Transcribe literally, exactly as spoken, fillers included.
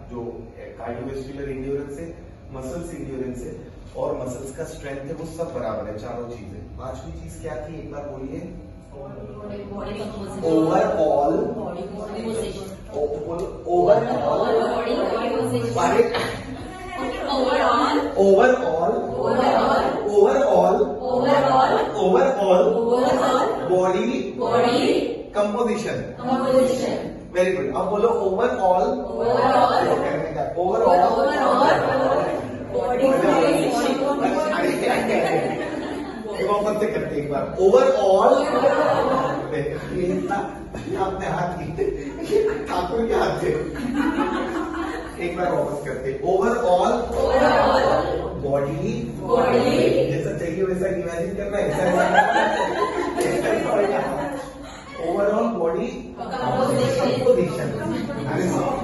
जो cardiovascular endurance है, muscles endurance है और मसल्स का स्ट्रेंथ है, वो सब बराबर है, चारों चीजें। पांचवी चीज क्या थी, एक बार बोलिए। Overall overall overall overall overall overall body body composition composition. Very good. अब बोलो ओवरऑल ओवरऑल वापस से करते एक बार। ओवरऑल अपने हाथ की ठाकुर के हाथ से एक बार वापस करते। ओवरऑल बॉडी बॉडी जैसा चाहिए वैसा इमेजिन करना है। Overall body composition.